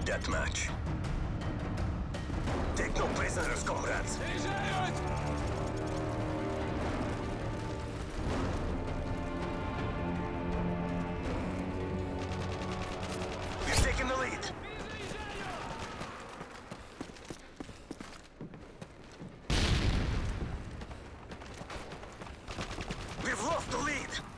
deathmatch. Take no prisoners, comrades. We've taken the lead. We've lost the lead.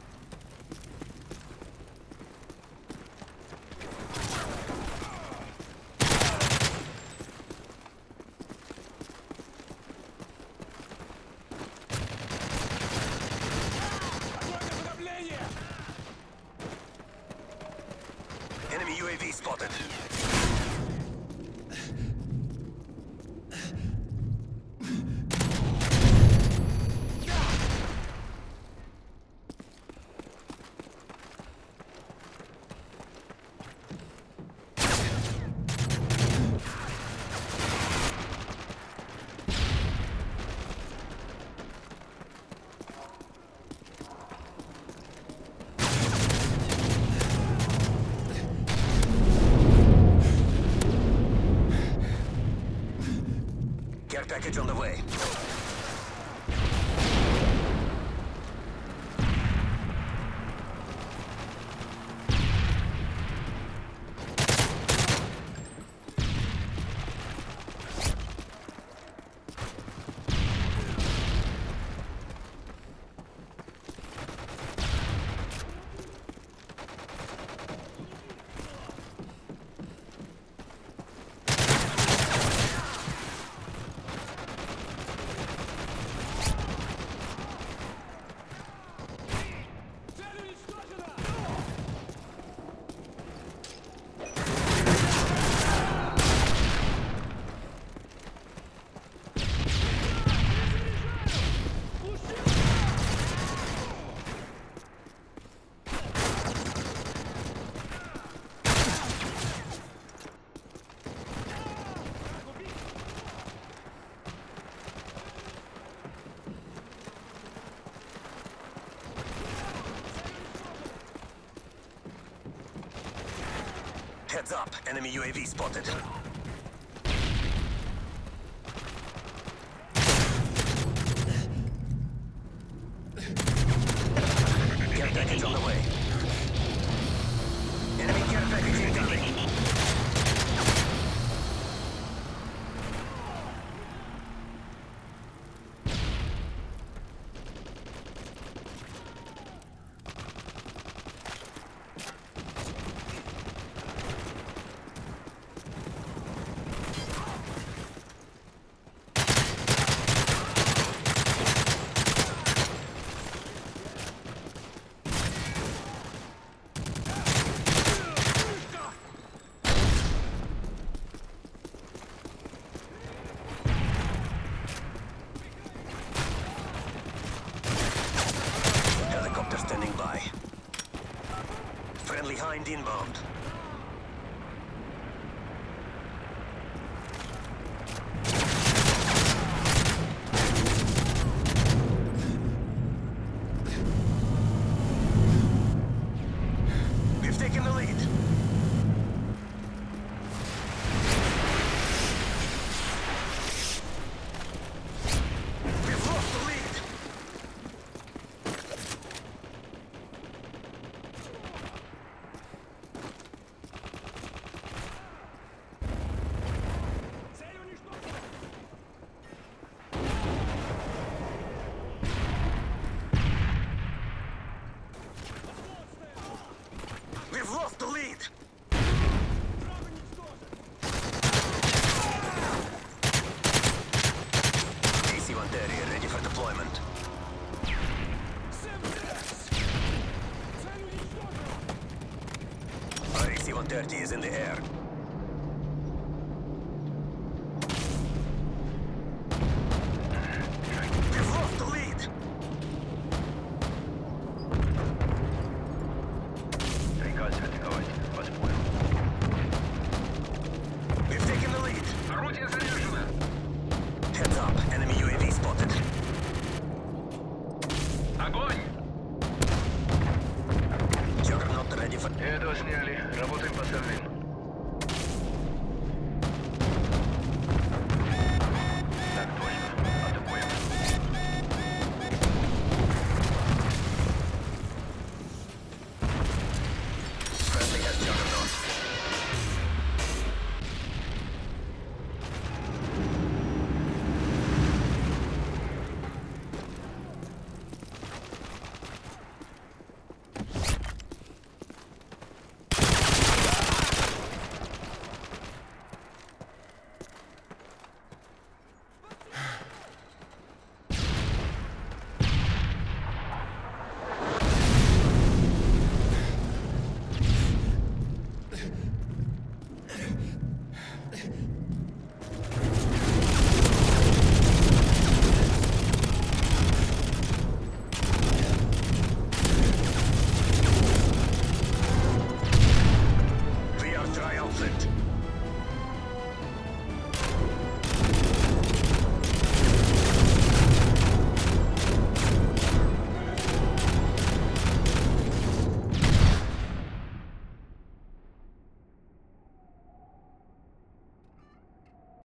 Enemy UAV spotted. Care package on the way. Heads up, enemy UAV spotted. Care package on the way. Enemy care package incoming. Standing by. Friendly Hind inbound. We've taken the lead. We've lost the lead. We've lost the lead! AC-130 ready for deployment. Our AC-130 is in the air. We've lost the lead! We've taken the lead. Heads up.